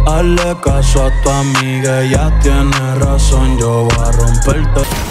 Hazle caso a tu amiga, ella tiene razón, yo voy a romperte.